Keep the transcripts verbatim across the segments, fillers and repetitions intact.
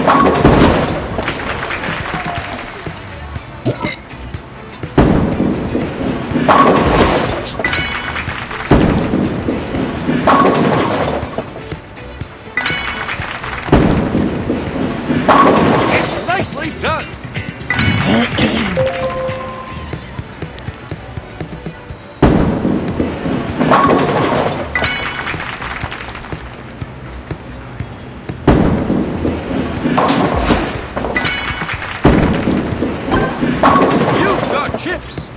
Nicely done! You've got chips!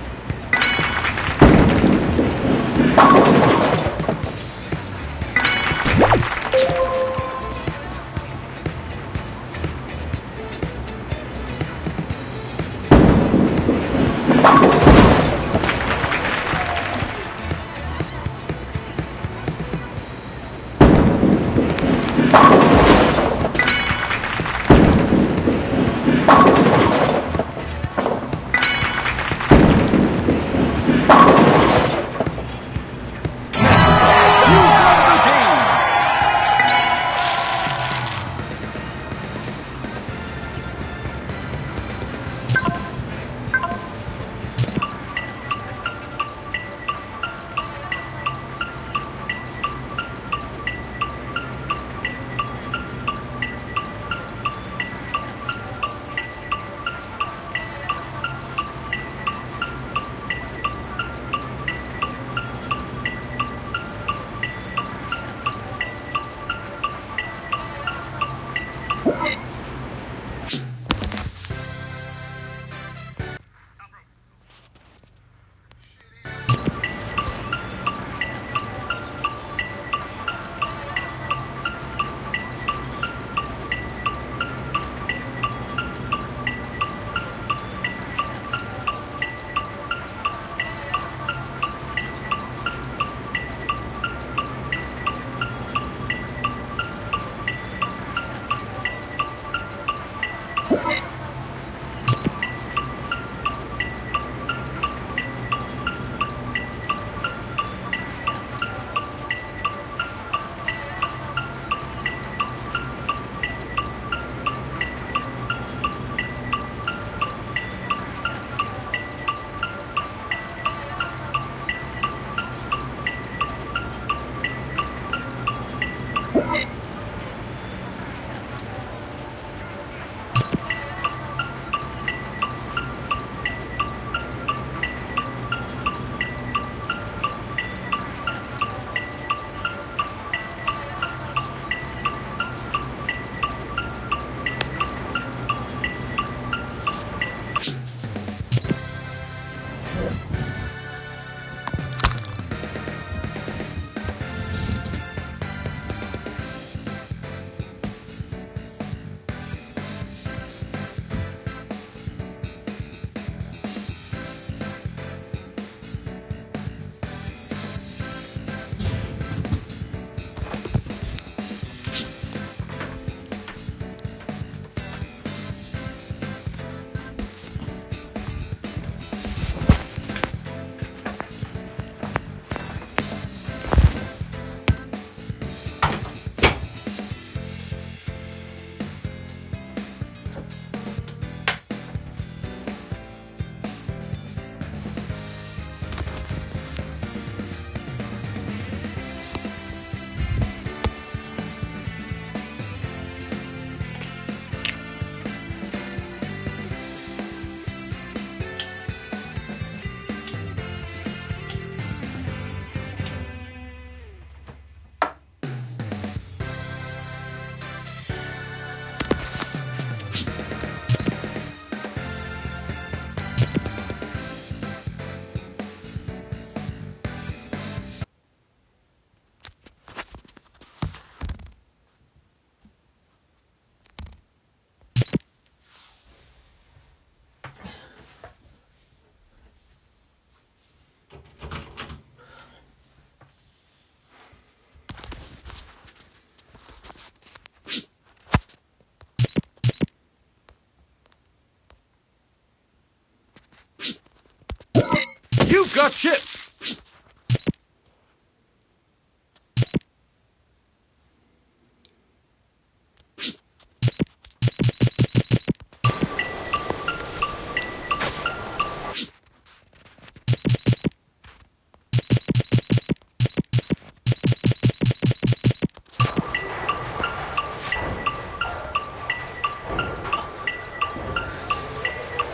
You've got chips!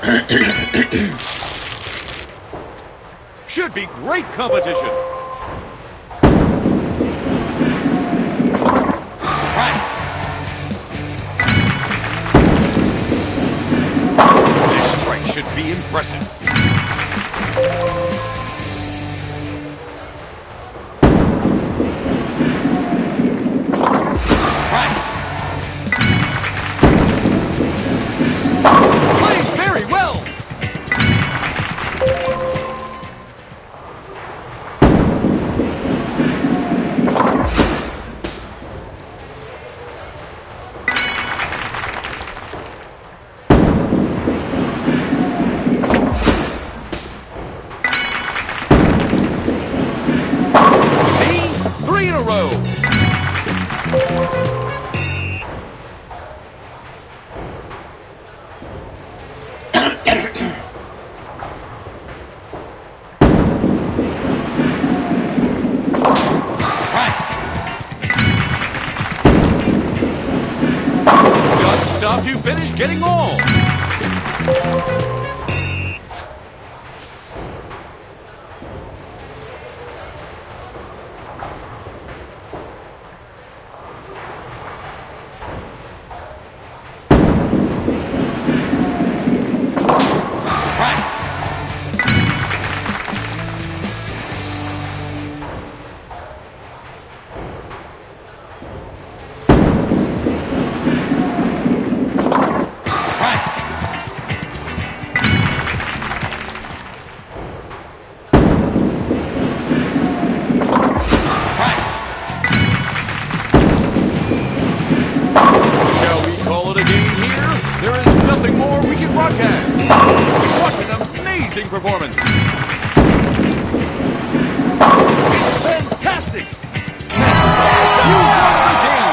Should be great competition. Strike. This strike should be impressive. Strike. Played very well. Three in a row. Doesn't stop to finish getting all. What an amazing performance! It's fantastic! You won the game!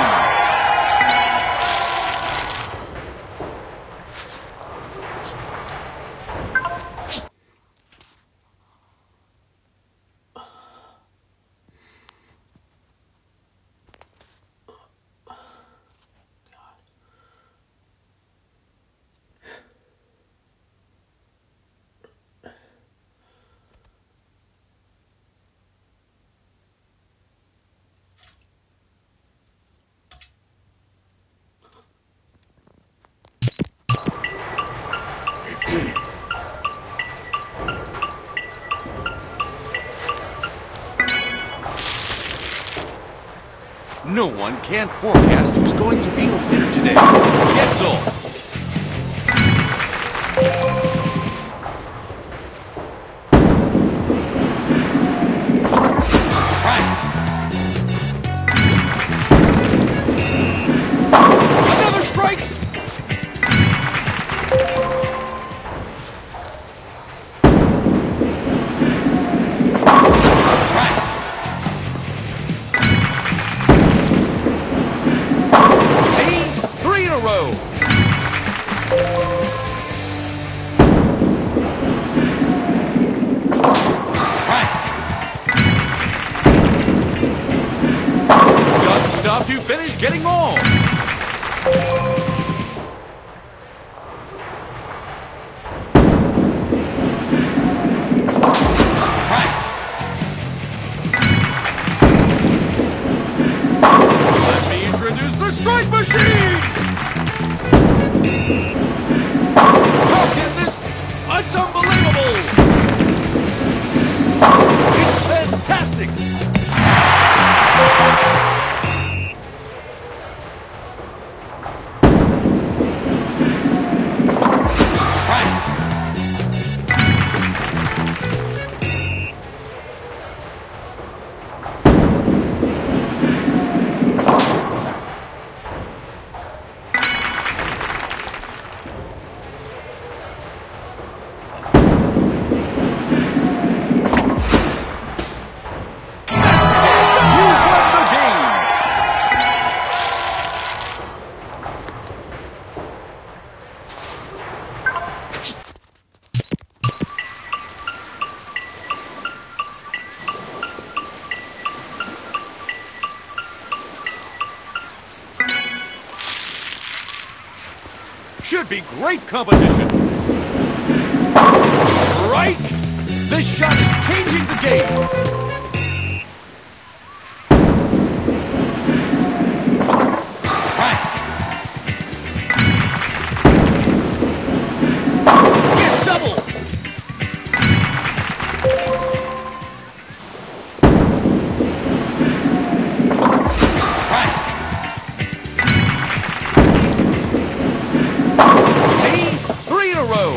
No one can forecast who's going to be the winner today. Getzel! Another strikes! Row. Doesn't stop to finish getting all. Let me introduce the strike machine. How can this be? It's unbelievable! It's fantastic! Should be great competition. This shot is changing the game. Strike. Gets double. Strike. See? Three in a row.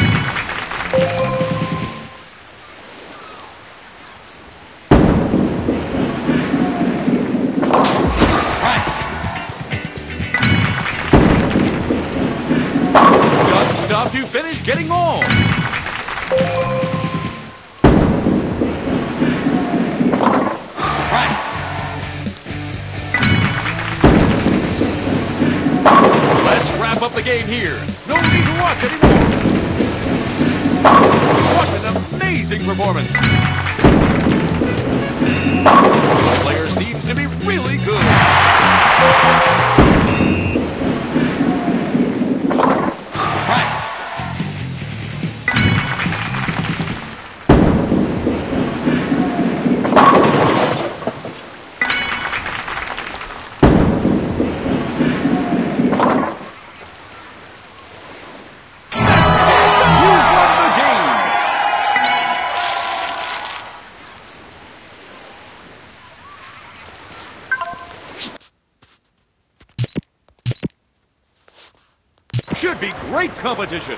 Stop to finish getting on. Right. Let's wrap up the game here. No need to watch anymore. What an amazing performance. The player seems to be really good. Should be great competition.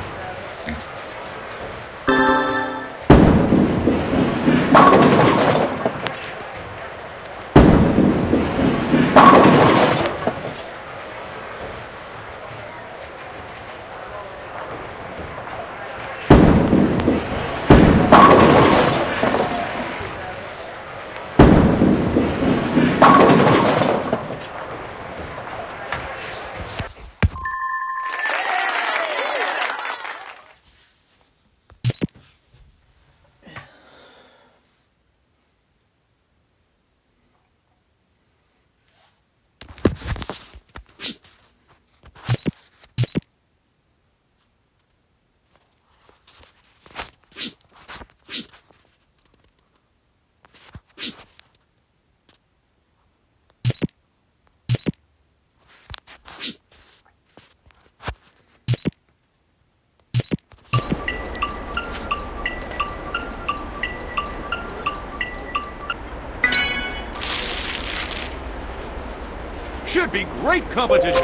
Should be great competition.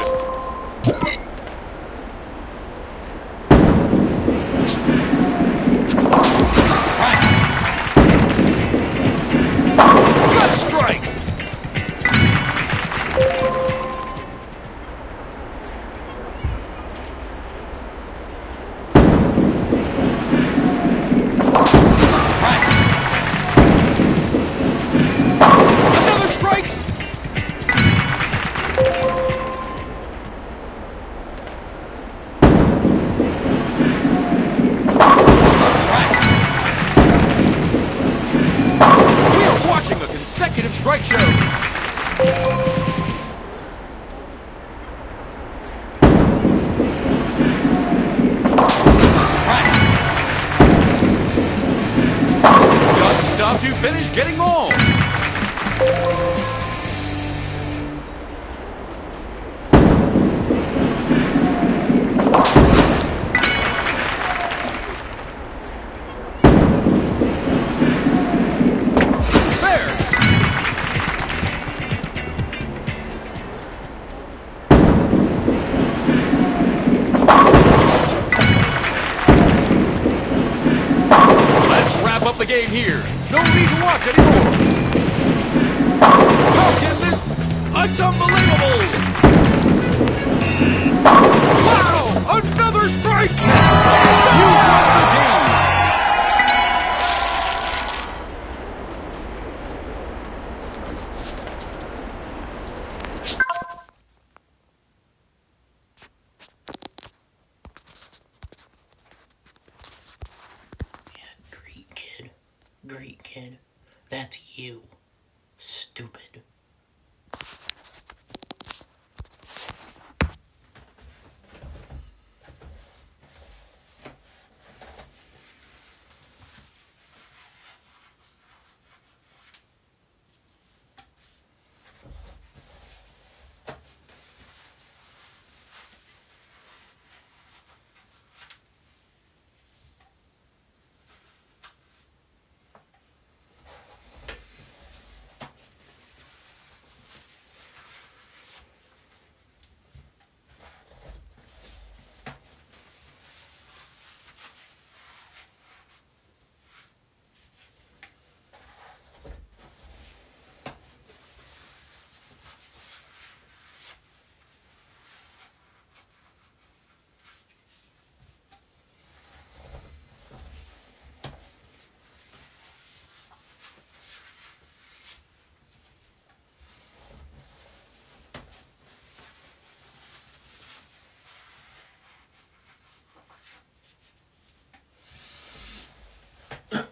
Gut strike. Another strikes. Consecutive strike show. Doesn't stop to finish getting on. Up the game here. No need to watch anymore. How can this? It's unbelievable. Wow! Another strike! You won the game. Great kid. That's you. Stupid.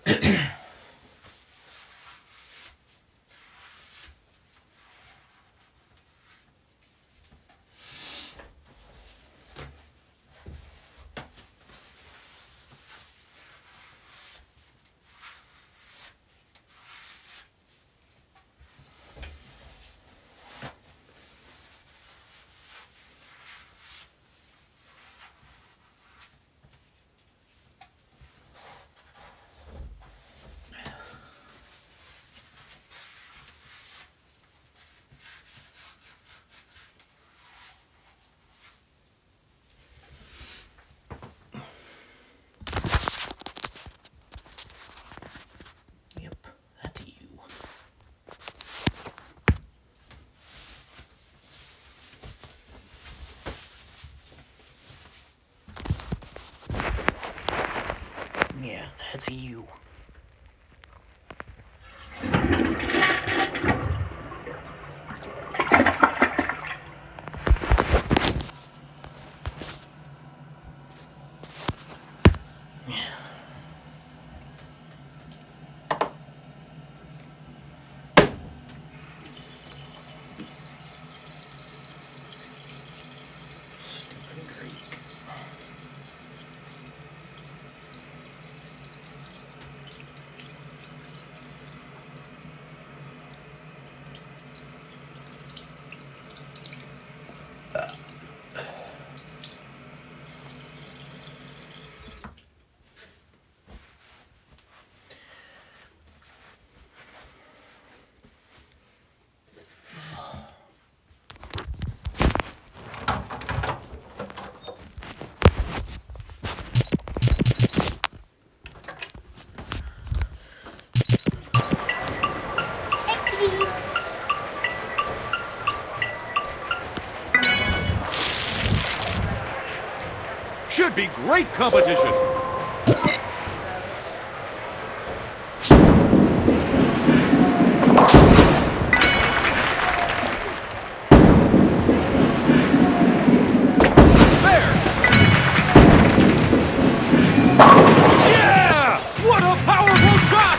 Yeah, that's you. Stupid Greek. Should be great competition. Yeah! What a powerful shot!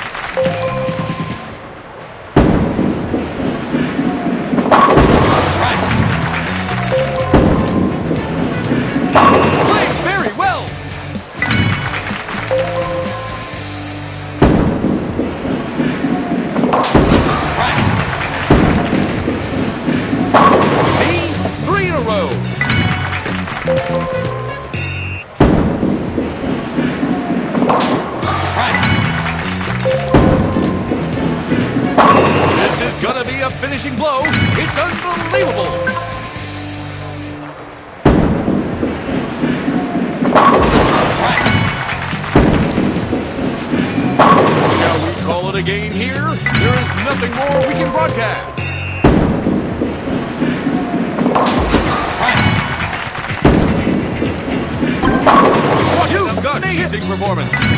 Played very well! See? Three in a row. This is gonna be a finishing blow. It's unbelievable. Shall we call it a game here? There is nothing more we can broadcast. What an amazing performance.